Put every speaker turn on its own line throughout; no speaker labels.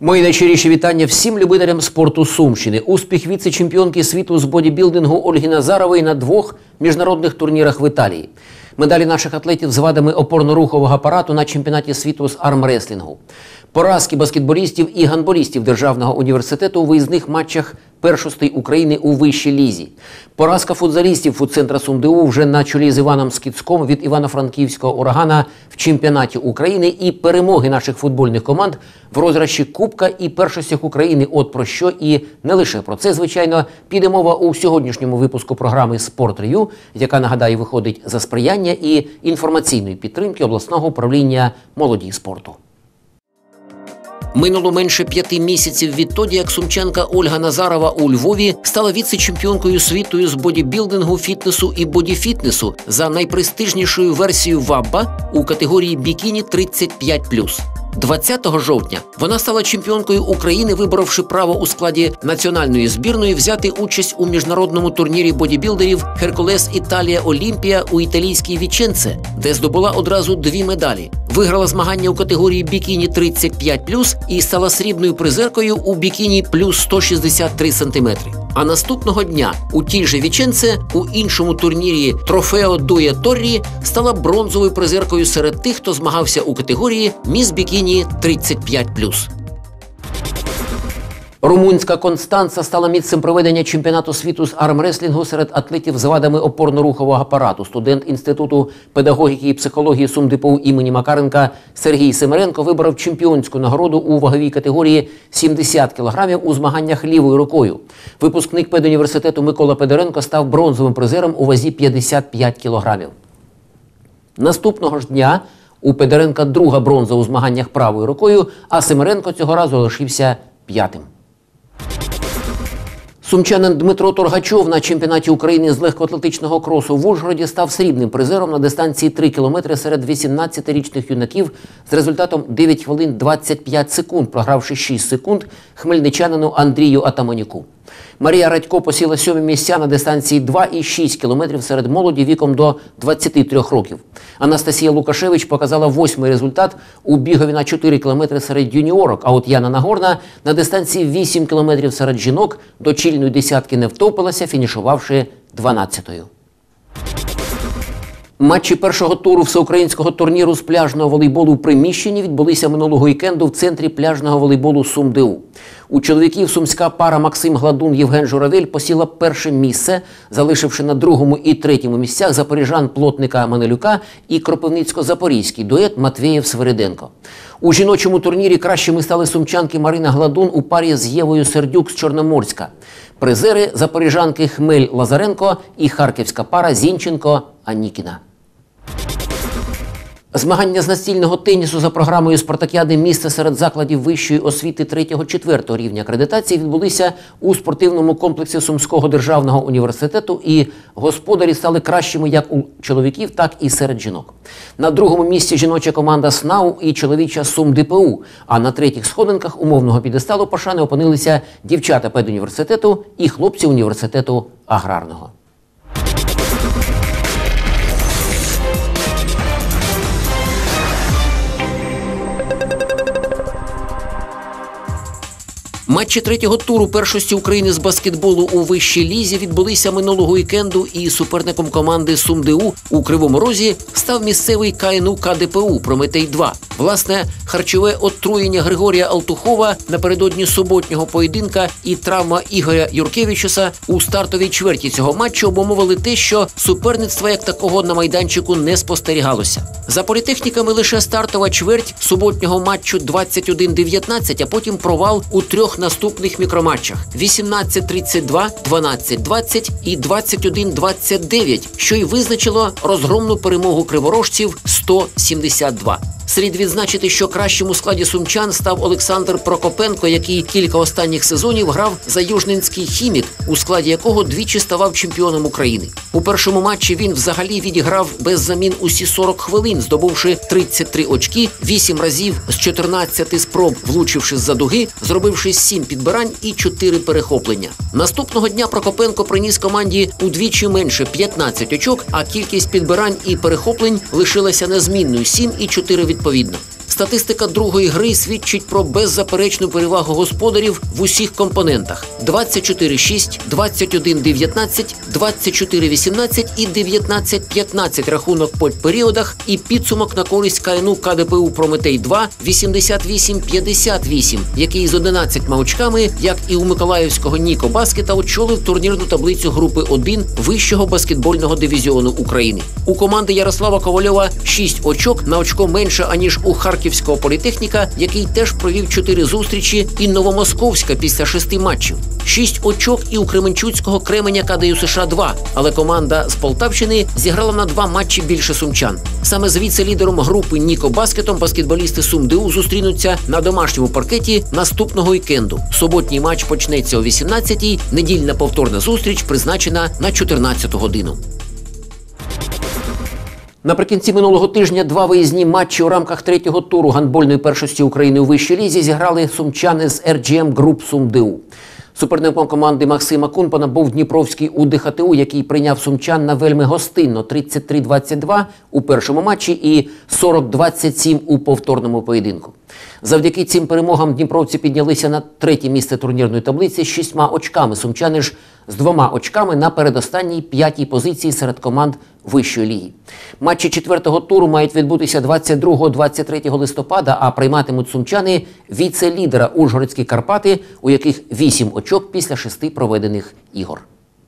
Мої найщиріші вітання всім любителям спорту Сумщини. Успіх віце-чемпіонки світу з бодібілдингу Ольги Назарової на 2 міжнародних турнірах в Італії. Медалі наших атлетів з вадами опорно-рухового апарату на чемпіонаті світу з армреслінгу. Поразки баскетболістів і гандболістів Державного університету у виїзних матчах першостей України у вищій лізі. Поразка футзалістів футцентра СумДУ вже на чолі з Іваном Скицьком від Івано-Франківського «Урагана» в чемпіонаті України і перемоги наших футбольних команд в розіграші Кубка і першостях України. От про що і не лише про це, звичайно, піде мова у сьогоднішньому випуску програми «Спорт-рев'ю», яка, нагадаю, виходить за сприяння і інформаційної підтримки обласного управління молоді і спорту. Минуло менше 5 місяців відтоді, як сумчанка Ольга Назарова у Львові стала віце-чемпіонкою світу з бодібілдингу, фітнесу і бодіфітнесу за найпрестижнішою версією ВАББА у категорії бікіні 35+. 20 жовтня вона стала чемпіонкою України, виборовши право у складі національної збірної взяти участь у міжнародному турнірі бодібілдерів «Геркулес Італія Олімпія» у італійській Віченце, де здобула одразу 2 медалі. Виграла змагання у категорії бікіні 35+, і стала срібною призеркою у бікіні плюс 163 см. А наступного дня у тій же Віченце у іншому турнірі «Трофео Дує Торрі» стала бронзовою призеркою серед тих, хто змагався у категорії «Міс Бікіні 35+». Румунська Констанца стала місцем проведення чемпіонату світу з армреслінгу серед атлетів з вадами опорно-рухового апарату. Студент Інституту педагогіки і психології СумДПУ імені Макаренка Сергій Семеренко виборов чемпіонську нагороду у ваговій категорії 70 кг у змаганнях лівою рукою. Випускник педуніверситету Микола Педаренко став бронзовим призером у вазі 55 кг. Наступного ж дня у Педаренка друга бронза у змаганнях правою рукою, а Семеренко цього разу лишився 5-тим. Сумчанин Дмитро Торгачов на чемпіонаті України з легкоатлетичного кросу в Ужгороді став срібним призером на дистанції 3 кілометри серед 18-річних юнаків з результатом 9 хвилин 25 секунд, програвши 6 секунд хмельничанину Андрію Атаманюку. Марія Радько посіла 7 місця на дистанції 2,6 кілометрів серед молоді віком до 23 років. Анастасія Лукашевич показала 8-й результат у бігові на 4 кілометри серед юніорок, а от Яна Нагорна на дистанції 8 кілометрів серед жінок до чільної десятки не втопилася, фінішувавши 12-ю. Матчі першого туру всеукраїнського турніру з пляжного волейболу в приміщенні відбулися минулого вікенду в центрі пляжного волейболу СумДУ. У чоловіків сумська пара Максим Гладун-Євген Журавель посіла перше місце, залишивши на 2-му і 3-му місцях запоріжан Плотника Манелюка і кропивницько-запорізький дует Матвєєв-Свириденко. У жіночому турнірі кращими стали сумчанки Марина Гладун у парі з Євою Сердюк з Чорноморська. Призери – запоріжанки Хмель-Лазаренко і харківська пара Зінченко-Анікіна. Змагання з настільного тенісу за програмою «Спартакіади. Місце серед закладів вищої освіти 3-4 рівня акредитації» відбулися у спортивному комплексі Сумського державного університету, і господарі стали кращими як у чоловіків, так і серед жінок. На 2-му місці жіноча команда СНАУ і чоловіча СумДПУ, а на 3-х сходинках умовного підесталу пошани опинилися дівчата педуніверситету і хлопці університету аграрного. Матчі 3-го туру першості України з баскетболу у вищій лізі відбулися минулого вікенду, і суперником команди СумДУ у Кривому Розі став місцевий КНУ КДПУ «Прометей-2». Власне, харчове отруєння Григорія Алтухова напередодні суботнього поєдинка і травма Ігоря Юркевичуса у стартовій чверті цього матчу обумовили те, що суперництва як такого на майданчику не спостерігалося. За політехніками лише стартова чверть суботнього матчу 21-19, а потім провал у 3 наступних мікроматчах – 18-32, 12-20 і 21-29, що й визначило розгромну перемогу криворожців 100-72. Слід відзначити, що кращим у складі сумчан став Олександр Прокопенко, який кілька останніх сезонів грав за Южненський «Хімік», у складі якого двічі ставав чемпіоном України. У першому матчі він взагалі відіграв без замін усі 40 хвилин, здобувши 33 очки, 8 разів з 14 спроб влучивши з-за дуги, зробивши 7 підбирань і 4 перехоплення. Наступного дня Прокопенко приніс команді удвічі менше – 15 очок, а кількість підбирань і перехоплень лишилася незмінною – 7 і 4 відповідно. Статистика другої гри свідчить про беззаперечну перевагу господарів в усіх компонентах – 24-6, 21-19, 24-18 і 19-15 рахунок по періодах і підсумок на користь КНУ КДПУ «Прометей-2» 88-58, який з 11 очками, як і у миколаївського Ніко Баскета, очолив турнірну таблицю групи 1 вищого баскетбольного дивізіону України. У команди Ярослава Ковальова 6 очок, на очко менше, аніж у Харківського політехніка, який теж провів 4 зустрічі, і Новомосковська після 6 матчів. 6 очок і у Кременчуцького Кременя КДЮ США-2, але команда з Полтавщини зіграла на 2 матчі більше сумчан. Саме з віце-лідером групи Ніко Баскетом баскетболісти СумДУ зустрінуться на домашньому паркеті наступного вікенду. Суботній матч почнеться о 18-й, недільна повторна зустріч призначена на 14-ту годину. Наприкінці минулого тижня 2 виїзні матчі у рамках 3-го туру гандбольної першості України у вищій лізі зіграли сумчани з RGM Group СумДУ. Суперником команди Максима Кунпана був Дніпровський УДХТУ, який прийняв сумчан на вельми гостинно 33-22 у першому матчі і 40-27 у повторному поєдинку. Завдяки цим перемогам дніпровці піднялися на 3-те місце турнірної таблиці з 6 очками. Сумчани ж з 2 очками на передостанній 5-й позиції серед команд вищої ліги. Матчі 4-го туру мають відбутися 22-23 листопада, а прийматимуть сумчани віце-лідера Ужгородські Карпати, у яких 8 очок після 6 проведених ігор.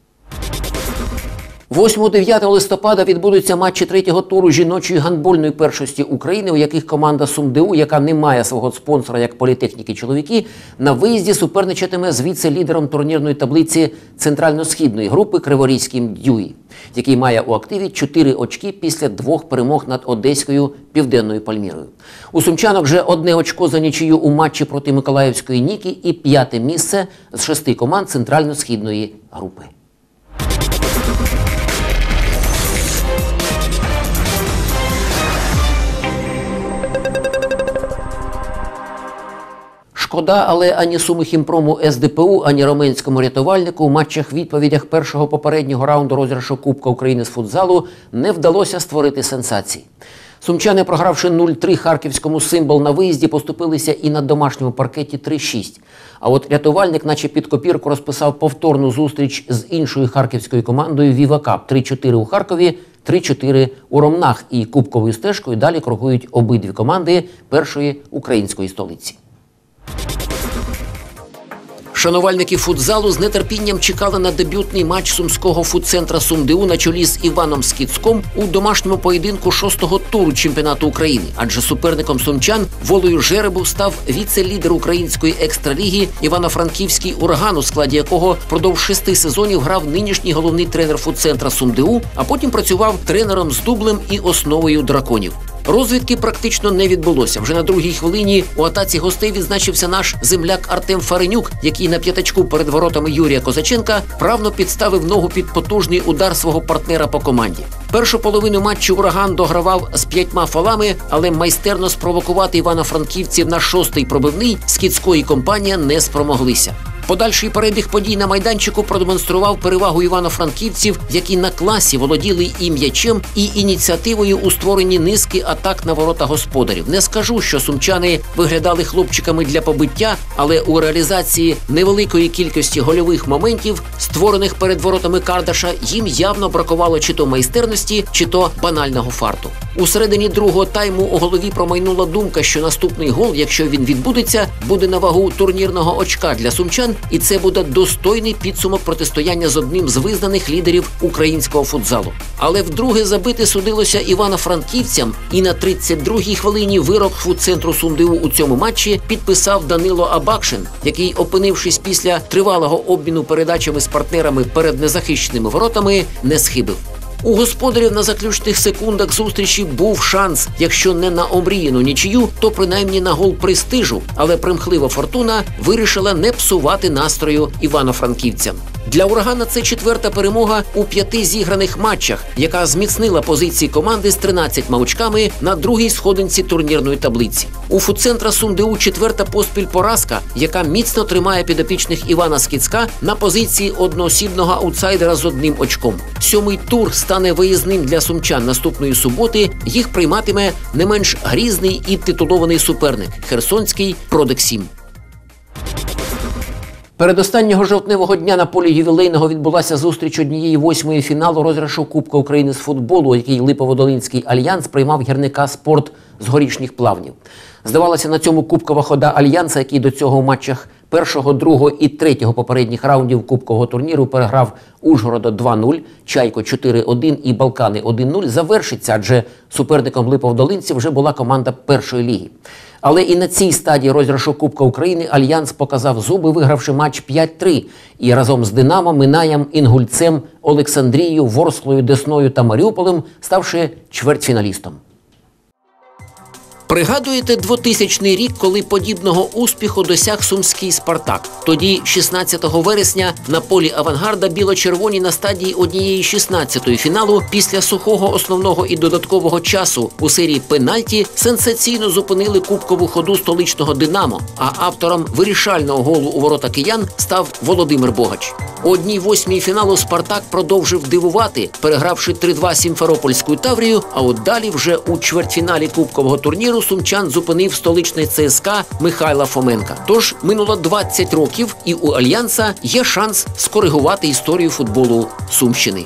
8-9 листопада відбудуться матчі 3-го туру жіночої гандбольної першості України, у яких команда СумДУ, яка не має свого спонсора як політехніки чоловіки, на виїзді суперничатиме з віце-лідером турнірної таблиці центрально-східної групи Криворізьким Дюї, який має у активі 4 очки після 2 перемог над одеською Південною Пальмірою. У сумчанок вже 1 очко за нічию у матчі проти Миколаївської Ніки і 5-те місце з 6 команд центрально-східної групи. Шкода, але ані Сумихімпрому СДПУ, ані Роменському рятувальнику у матчах-відповідях першого попереднього раунду розіграшу Кубка України з футзалу не вдалося створити сенсацій. Сумчани, програвши 0-3 харківському «Символ» на виїзді, поступилися і на домашньому паркеті 3-6. А от рятувальник, наче під копірку, розписав повторну зустріч з іншою харківською командою «Віва Кап» 3-4 у Харкові, 3-4 у Ромнах, і кубковою стежкою далі крокують обидві команди першої української столиці. Шанувальники футзалу з нетерпінням чекали на дебютний матч сумського футцентра СумДУ на чолі з Іваном Скіцком у домашньому поєдинку 6-го туру чемпіонату України. Адже суперником сумчан волею жеребу став віце-лідер української екстраліги Івано-Франківський «Ураган», у складі якого впродовж 6 сезонів грав нинішній головний тренер футцентра СумДУ, а потім працював тренером з дублем і основою драконів. Розвідки практично не відбулося. Вже на другій хвилині у атаці гостей відзначився наш земляк Артем Фаренюк, який на п'ятачку перед воротами Юрія Козаченка вправно підставив ногу під потужний удар свого партнера по команді. Першу половину матчу «Ураган» догравав з 5 фолами, але майстерно спровокувати івано-франківців на 6-й пробивний Скіцько і компанія не спромоглися. Подальший перебіг подій на майданчику продемонстрував перевагу івано-франківців, які на класі володіли і м'ячем, і ініціативою у створенні низки атак на ворота господарів. Не скажу, що сумчани виглядали хлопчиками для побиття, але у реалізації невеликої кількості гольових моментів, створених перед воротами Кардаша, їм явно бракувало чи то майстерності, чи то банального фарту. У середині другого тайму у голові промайнула думка, що наступний гол, якщо він відбудеться, буде на вагу турнірного очка для сумчан, і це буде достойний підсумок протистояння з одним з визнаних лідерів українського футзалу. Але вдруге забити судилося івано-франківцям, і на 32-й хвилині вирок футцентру СумДУ у цьому матчі підписав Данило Абакшин, який, опинившись після тривалого обміну передачами з партнерами перед незахищеними воротами, не схибив. У господарів на заключних секундах зустрічі був шанс, якщо не на омріяну нічию, то принаймні на гол престижу, але примхлива фортуна вирішила не псувати настрою івано-франківцям. Для «Урагана» це 4-та перемога у 5 зіграних матчах, яка зміцнила позиції команди з 13 очками на другій сходинці турнірної таблиці. У футцентра СумДУ 4-та поспіль поразка, яка міцно тримає підопічних Івана Скіцька на позиції одноосібного аутсайдера з 1 очком. 7-й тур стане виїзним для сумчан наступної суботи. Їх прийматиме не менш грізний і титулований суперник – херсонський «Продексім». Передостаннього жовтневого дня на полі ювілейного відбулася зустріч 1/8 фіналу розіграшу Кубка України з футболу, який Липоводолинський Альянс приймав гірника «Спорт» з Горішніх Плавнів. Здавалося, на цьому кубкова хода Альянса, який до цього у матчах першого, другого і третього попередніх раундів кубкового турніру переграв Ужгорода 2-0, Чайко 4-1 і Балкани 1-0, завершиться, адже суперником липоводолинців вже була команда першої ліги. Але і на цій стадії розіграшу Кубка України Альянс показав зуби, вигравши матч 5-3. І разом з «Динамо», «Минаєм», «Інгульцем», Олександрією, Ворсклою, Десною та Маріуполем, ставши чвертьфіналістом. Пригадуєте 2000 рік, коли подібного успіху досяг сумський «Спартак»? Тоді, 16 вересня, на полі «Авангарда» біло-червоні на стадії 1/16 фіналу після сухого основного і додаткового часу у серії пенальті сенсаційно зупинили кубкову ходу столичного «Динамо», а автором вирішального голу у ворота киян став Володимир Богач. У 1/8 фіналу «Спартак» продовжив дивувати, перегравши 3-2 Сімферопольську «Таврію», а от далі вже у чвертьфіналі кубкового турніру сумчан зупинив столичний ЦСКА Михайла Фоменка. Тож минуло 20 років, і у Альянса є шанс скоригувати історію футболу Сумщини.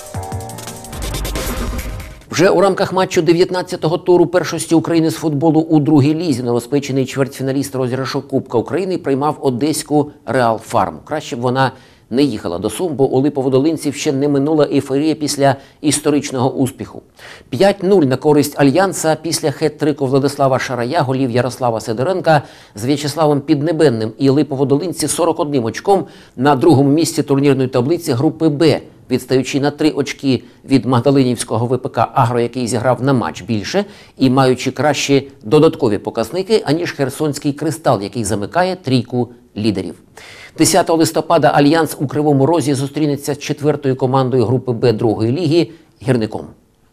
Вже у рамках матчу 19-го туру першості України з футболу у другій лізі новоспечений чвертьфіналіст розіграшу Кубка України приймав одеську «Реал Фарм». Краще б вона не їхала до Сум, бо у липоводолинців ще не минула ейфорія після історичного успіху. 5-0 на користь Альянса після хет-трику Владислава Шарая, голів Ярослава Сидоренка з В'ячеславом Піднебенним, і липоводолинці 41 очком на другому місці турнірної таблиці групи «Б», відстаючи на 3 очки від Магдалинівського ВПК «Агро», який зіграв на матч більше, і маючи кращі додаткові показники, аніж херсонський «Кристал», який замикає трійку лідерів. 10 листопада Альянс у Кривому Розі зустрінеться з 4-ю командою групи «Б» другої ліги – «Гірником».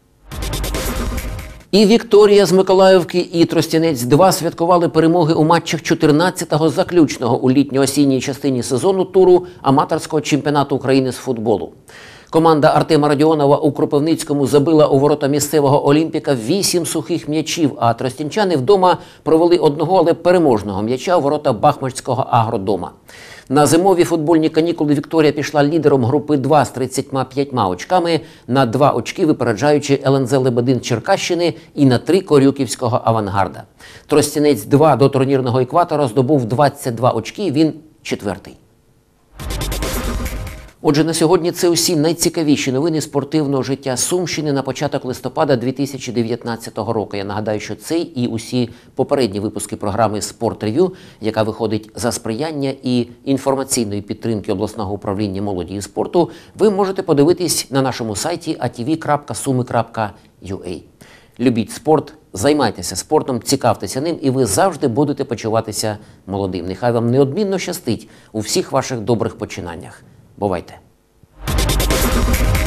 І Вікторія з Миколаївки, і Тростянець-2 святкували перемоги у матчах 14-го заключного у літньо-осінній частині сезону туру аматорського чемпіонату України з футболу. Команда Артема Радіонова у Кропивницькому забила у ворота місцевого «Олімпіка» 8 сухих м'ячів, а тростянчани вдома провели одного, але переможного м'яча у ворота Бахмачського «Агродома». На зимові футбольні канікули Вікторія пішла лідером групи 2 з 35 очками, на 2 очки випереджаючи ЛНЗ «Лебедин» Черкащини і на 3 Корюківського «Авангарда». Тростянець-2 до турнірного екватора здобув 22 очки, він 4-й. Отже, на сьогодні це усі найцікавіші новини спортивного життя Сумщини на початок листопада 2019 року. Я нагадаю, що цей і усі попередні випуски програми «Спорт-рев'ю», яка виходить за сприяння і інформаційної підтримки обласного управління молоді і спорту, ви можете подивитись на нашому сайті atv.sumi.ua. Любіть спорт, займайтеся спортом, цікавтеся ним, і ви завжди будете почуватися молодим. Нехай вам неодмінно щастить у всіх ваших добрих починаннях. Бувайте!